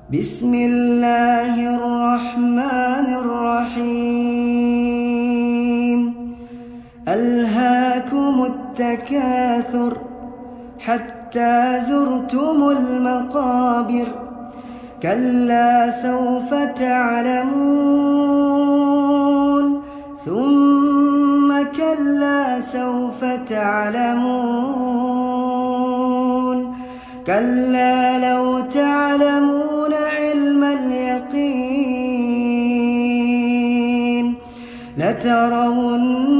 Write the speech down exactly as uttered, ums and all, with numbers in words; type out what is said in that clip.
بسم الله الرحمن الرحيم ألهاكم التكاثر حتى زرتم المقابر كلا سوف تعلمون ثم كلا سوف تعلمون كلا لو تعلمون علم اليقين لترون